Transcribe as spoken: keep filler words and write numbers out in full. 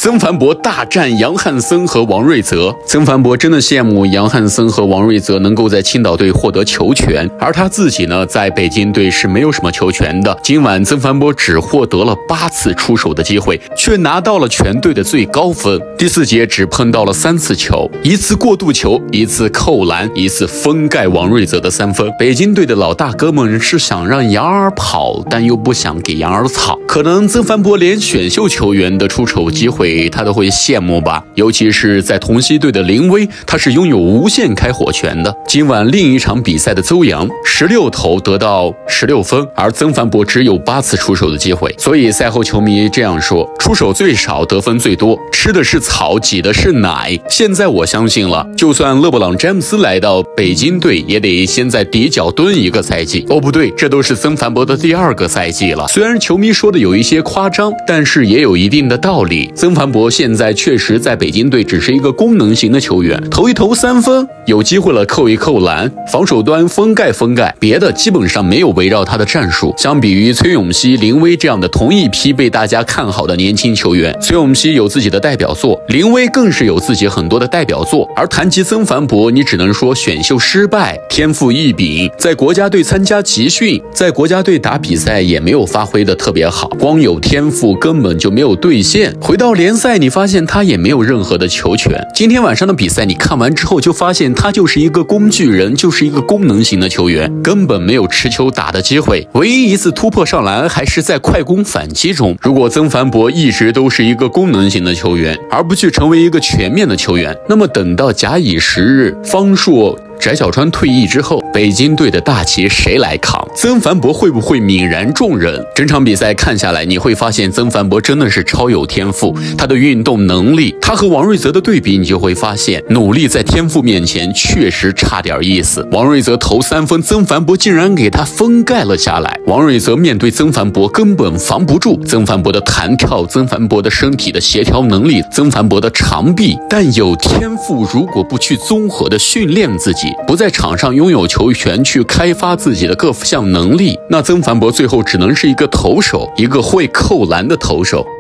曾凡博大战杨汉森和王瑞泽。曾凡博真的羡慕杨汉森和王瑞泽能够在青岛队获得球权，而他自己呢，在北京队是没有什么球权的。今晚曾凡博只获得了八次出手的机会，却拿到了全队的最高分。第四节只碰到了三次球，一次过渡球，一次扣篮，一次封盖王瑞泽的三分。北京队的老大哥们是想让杨儿跑，但又不想给杨儿草。可能曾凡博连选秀球员的出手机会他都会羡慕吧，尤其是在同曦队的林威，他是拥有无限开火权的。今晚另一场比赛的邹阳十六投得到十六分，而曾凡博只有八次出手的机会。所以赛后球迷这样说，出手最少得分最多，吃的是草挤的是奶。现在我相信了，就算勒布朗詹姆斯来到北京队，也得先在底角蹲一个赛季。哦不对，这都是曾凡博的第二个赛季了。虽然球迷说的有一些夸张，但是也有一定的道理。曾凡博现在确实在北京队只是一个功能型的球员，投一投三分，有机会了扣一扣篮，防守端封盖封盖，别的基本上没有围绕他的战术。相比于崔永熙、林威这样的同一批被大家看好的年轻球员，崔永熙有自己的代表作，林威更是有自己很多的代表作。而谈及曾凡博，你只能说选秀失败，天赋异禀，在国家队参加集训，在国家队打比赛也没有发挥的特别好，光有天赋根本就没有兑现。回到联赛，你发现他也没有任何的球权。今天晚上的比赛你看完之后就发现他就是一个工具人，就是一个功能型的球员，根本没有持球打的机会。唯一一次突破上篮还是在快攻反击中。如果曾凡博一直都是一个功能型的球员，而不去成为一个全面的球员，那么等到假以时日，方硕翟小川退役之后，北京队的大旗谁来扛？曾凡博会不会泯然众人？整场比赛看下来，你会发现曾凡博真的是超有天赋，他的运动能力，他和王瑞泽的对比，你就会发现努力在天赋面前确实差点意思。王瑞泽投三分，曾凡博竟然给他封盖了下来。王瑞泽面对曾凡博根本防不住，曾凡博的弹跳，曾凡博的身体的协调能力，曾凡博的长臂，但有天赋如果不去综合的训练自己，不在场上拥有球权去开发自己的各项能力，那曾凡博最后只能是一个投手，一个会扣篮的投手。